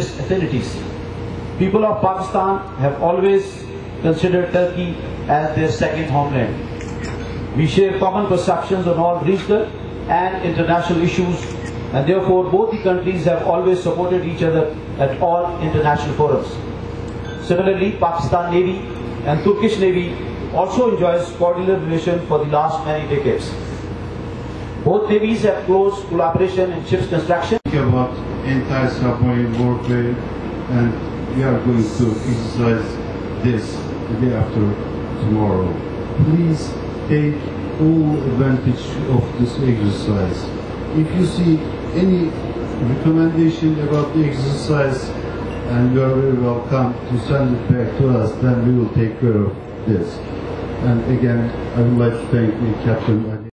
religious affinities. People of Pakistan have always considered Turkey as their second homeland. We share common perceptions on all regional and international issues, and therefore both the countries have always supported each other at all international forums. Similarly, Pakistan Navy and Turkish Navy also enjoys cordial relations for the last many decades. Both navies have close collaboration in ships construction. About anti-submarine warfare, and we are going to exercise this the day after tomorrow. Please take all advantage of this exercise. If you see any recommendation about the exercise, and you are very welcome to send it back to us, then we will take care of this. And again, I would like to thank the Captain.